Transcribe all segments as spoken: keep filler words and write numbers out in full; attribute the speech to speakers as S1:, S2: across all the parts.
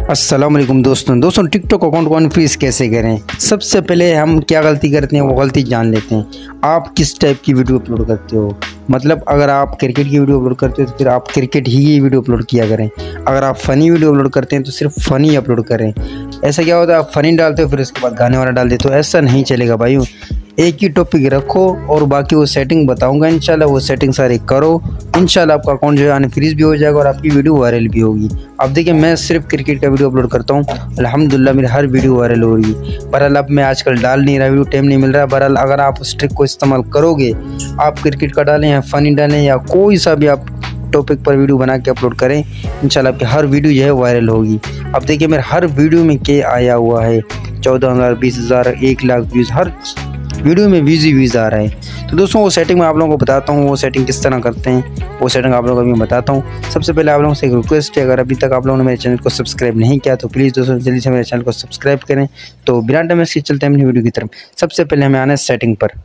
S1: अस्सलाम वालेकुम दोस्तों दोस्तों टिकटॉक अकाउंट को अनफ्रीज कैसे करें। सबसे पहले हम क्या गलती करते हैं वो गलती जान लेते हैं। आप किस टाइप की वीडियो अपलोड करते हो, मतलब अगर आप क्रिकेट की वीडियो अपलोड करते हो तो फिर आप क्रिकेट ही वीडियो अपलोड किया करें। अगर आप फ़नी वीडियो अपलोड करते हैं तो सिर्फ फ़नी अपलोड करें। ऐसा क्या होता है, आप फ़नी डालते हो फिर उसके बाद गाने वाला डाल देते हो, ऐसा नहीं चलेगा भाई। एक ही टॉपिक रखो और बाकी वो सेटिंग बताऊंगा इंशाल्लाह, वो सेटिंग सारी करो, इंशाल्लाह आपका अकाउंट जो है अनफ्रीज भी हो जाएगा और आपकी वीडियो वायरल भी होगी। अब देखिए मैं सिर्फ क्रिकेट का वीडियो अपलोड करता हूँ, अल्हम्दुलिल्लाह मेरी हर वीडियो वायरल हो रही है। बहरहाल अब मैं आजकल डाल नहीं रहा, वीडियो टाइम नहीं मिल रहा। बहरहाल अगर आप उस ट्रिक को इस्तेमाल करोगे, आप क्रिकेट का डालें या फ़नी डालें या कोई सा भी आप टॉपिक पर वीडियो बना के अपलोड करें, इंशाल्लाह आपकी हर वीडियो जो है वायरल होगी। अब देखिए मेरे हर वीडियो में क्या आया हुआ है, चौदह हज़ार बीस हज़ार एक लाख व्यूज़, हर वीडियो में व्यूज़ ही व्यूज़ आ रहा है। तो दोस्तों वो सेटिंग मैं आप लोगों को बताता हूँ, वो सेटिंग किस तरह करते हैं वो सेटिंग आप लोगों को मैं बताता हूँ। सबसे पहले आप लोगों से एक रिक्वेस्ट है, अगर अभी तक आप लोगों ने मेरे चैनल को सब्सक्राइब नहीं किया तो प्लीज़ दोस्तों जल्दी से मेरे चैनल को सब्सक्राइब करें। तो बिना टाइम वेस्ट किए चलते हैं अपनी वीडियो की तरफ। सबसे पहले हमें आना है सेटिंग पर,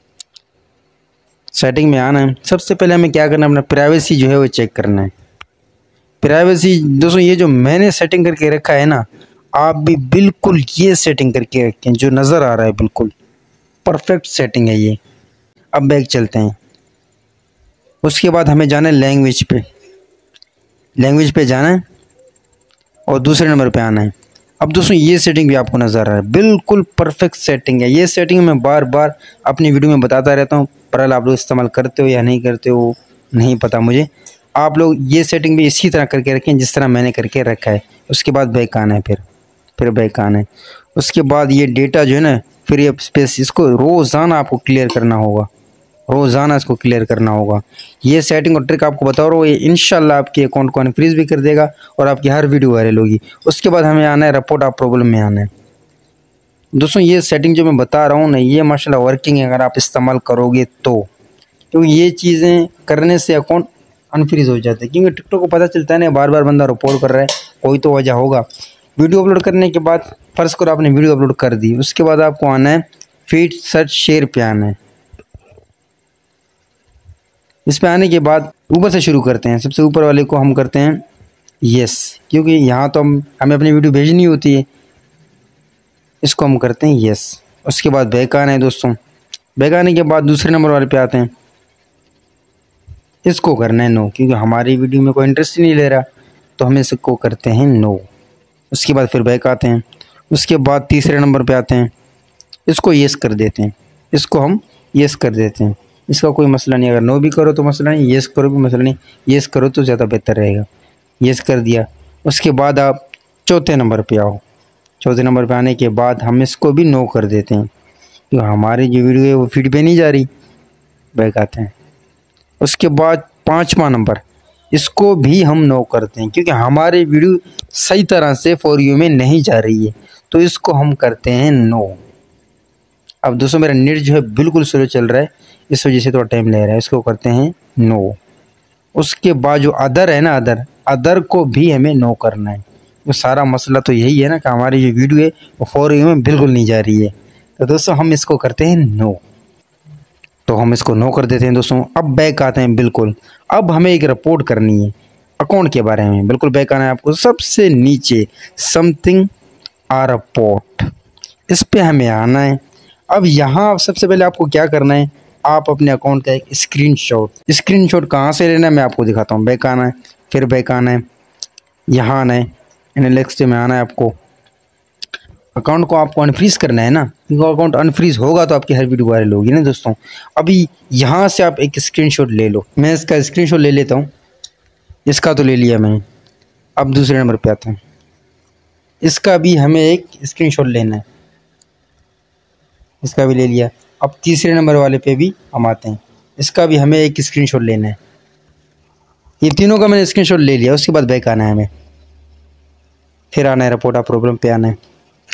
S1: सेटिंग में आना है। सबसे पहले हमें क्या करना है, अपना प्राइवेसी जो है वो चेक करना है। प्राइवेसी दोस्तों ये जो मैंने सेटिंग करके रखा है ना, आप भी बिल्कुल ये सेटिंग करके रखें जो नज़र आ रहा है, बिल्कुल परफेक्ट सेटिंग है ये। अब बैक चलते हैं, उसके बाद हमें जाना है लैंग्वेज पे, लैंग्वेज पे जाना है और दूसरे नंबर पे आना है। अब दोस्तों ये सेटिंग भी आपको नज़र आ रहा है, बिल्कुल परफेक्ट सेटिंग है। ये सेटिंग मैं बार बार अपनी वीडियो में बताता रहता हूँ, पर आप लोग इस्तेमाल करते हो या नहीं करते हो नहीं पता मुझे। आप लोग ये सेटिंग भी इसी तरह करके रखें जिस तरह मैंने करके रखा है। उसके बाद बैक आना है, फिर फिर बैक आना है। उसके बाद ये डेटा जो है ना, फिर ये स्पेस, इसको रोज़ाना आपको क्लियर करना होगा, रोज़ाना इसको क्लियर करना होगा। ये सेटिंग और ट्रिक आपको बता रहा हूँ, ये इंशाल्लाह आपके अकाउंट को अनफ्रीज भी कर देगा और आपकी हर वीडियो वायरल होगी। उसके बाद हमें आना है रिपोर्ट ऑफ प्रॉब्लम में आना है। दोस्तों ये सेटिंग जो मैं बता रहा हूँ ना, ये माशाल्लाह वर्किंग है अगर आप इस्तेमाल करोगे तो, क्योंकि ये चीज़ें करने से अकाउंट अनफ्रीज हो जाते हैं। क्योंकि टिकटॉक को पता चलता है ना बार बार बंदा रिपोर्ट कर रहा है, कोई तो वजह होगा। वीडियो अपलोड करने के बाद फर्स्ट करो आपने वीडियो अपलोड कर दी, उसके बाद आपको आना है फीड सर्च शेयर पे आना है। इस पे आने के बाद ऊपर से शुरू करते हैं, सबसे ऊपर वाले को हम करते हैं यस, क्योंकि यहाँ तो हम हमें अपनी वीडियो भेजनी होती है, इसको हम करते हैं यस। उसके बाद बैक आना है दोस्तों, बैक आने के बाद दूसरे नंबर वाले पे आते हैं, इसको करना है नो, क्योंकि हमारी वीडियो में कोई इंटरेस्ट ही नहीं ले रहा, तो हम इसको करते हैं नो। उसके बाद फिर बैक आते हैं, उसके बाद तीसरे नंबर पे आते हैं, इसको येस कर देते हैं, इसको हम येस कर देते हैं। इसका कोई मसला नहीं, अगर नो भी करो तो मसला नहीं, येस करो भी मसला नहीं, येस करो तो ज़्यादा बेहतर रहेगा। येस कर दिया, उसके बाद आप चौथे नंबर पे आओ। चौथे नंबर पे आने के बाद हम इसको भी नो कर देते हैं, क्योंकि हमारी जो वीडियो है वो फीड पे नहीं जा रही। बैक आते हैं, उसके बाद पाँचवा नंबर, इसको भी हम नो करते हैं, क्योंकि हमारी वीडियो सही तरह से फॉर यू में नहीं जा रही है, तो इसको हम करते हैं नो। अब दोस्तों मेरा नेट जो है बिल्कुल स्लो चल रहा है, इस वजह से थोड़ा टाइम ले रहा है, इसको करते हैं नो। उसके बाद जो अदर है ना, अदर अदर को भी हमें नो करना है। तो सारा मसला तो यही है ना कि हमारी जो वीडियो है वो फॉर यू में बिल्कुल नहीं जा रही है, तो दोस्तों हम इसको करते हैं नो। तो हम इसको नो कर देते हैं दोस्तों। अब बैक आते हैं, बिल्कुल अब हमें एक रिपोर्ट करनी है अकाउंट के बारे में। बिल्कुल बैक आना है आपको, सबसे नीचे समथिंग आ रिपोर्ट, इस पे हमें आना है। अब यहाँ सबसे पहले आपको क्या करना है, आप अपने अकाउंट का एक स्क्रीनशॉट, स्क्रीनशॉट कहाँ से लेना है मैं आपको दिखाता हूँ। बैक आना है, फिर बैक आना है, यहाँ आना है, एनालिटिक्स में आना है। आपको अकाउंट को आपको अनफ्रीज करना है ना, क्योंकि अकाउंट अनफ्रीज होगा तो आपकी हर वीडियो वायरल होगी ना दोस्तों। अभी यहाँ से आप एक स्क्रीनशॉट ले लो, मैं इसका स्क्रीनशॉट ले लेता हूँ, इसका तो ले लिया मैंने। अब दूसरे नंबर पे आता हूँ, इसका भी हमें एक स्क्रीनशॉट लेना है, इसका भी ले लिया। अब तीसरे नंबर वाले पे भी हम आते हैं, इसका भी हमें एक स्क्रीनशॉट लेना है। ये तीनों का मैंने स्क्रीनशॉट ले लिया। उसके बाद बैक आना है हमें, फिर आना है रिपोर्ट ऑफ प्रॉब्लम पे आना है,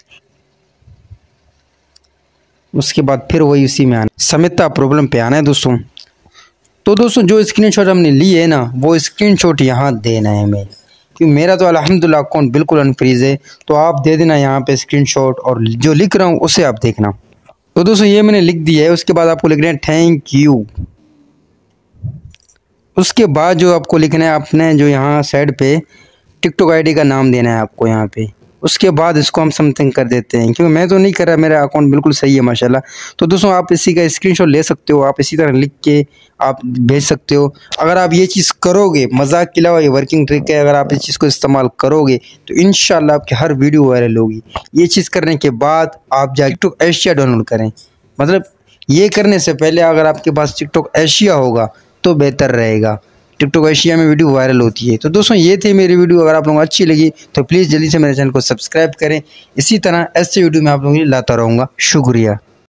S1: उसके बाद फिर वही उसी में आना है, समिता प्रॉब्लम पे आना है दोस्तों। तो दोस्तों जो स्क्रीनशॉट हमने ली है ना, वो स्क्रीनशॉट यहाँ देना है हमें, क्योंकि मेरा तो अल्हम्दुलिल्लाह अकाउंट बिल्कुल अनफ्रीज है, तो आप दे देना यहाँ पे स्क्रीनशॉट, और जो लिख रहा हूँ उसे आप देखना। तो दोस्तों ये मैंने लिख दिया है, उसके बाद आपको लिखना है थैंक यू। उसके बाद जो आपको लिखना है आपने जो यहाँ साइड पे टिकटॉक आईडी का नाम देना है आपको यहाँ पे। उसके बाद इसको हम समथिंग कर देते हैं, क्योंकि मैं तो नहीं कर रहा, मेरा अकाउंट बिल्कुल सही है माशाल्लाह। तो दोस्तों आप इसी का स्क्रीनशॉट ले सकते हो, आप इसी तरह लिख के आप भेज सकते हो। अगर आप ये चीज़ करोगे, मजाक के अलावा ये वर्किंग ट्रिक है, अगर आप इस चीज़ को इस्तेमाल करोगे तो इंशाल्लाह आपकी हर वीडियो वायरल होगी। ये चीज़ करने के बाद आप जाके टिकटॉक एशिया डाउनलोड करें। मतलब ये करने से पहले अगर आपके पास टिकटॉक एशिया होगा तो बेहतर रहेगा। टिकटॉक एशिया में वीडियो वायरल होती है। तो दोस्तों ये थी मेरी वीडियो, अगर आप लोगों को अच्छी लगी तो प्लीज़ जल्दी से मेरे चैनल को सब्सक्राइब करें। इसी तरह ऐसे वीडियो मैं आप लोगों के लिए लाता रहूँगा। शुक्रिया।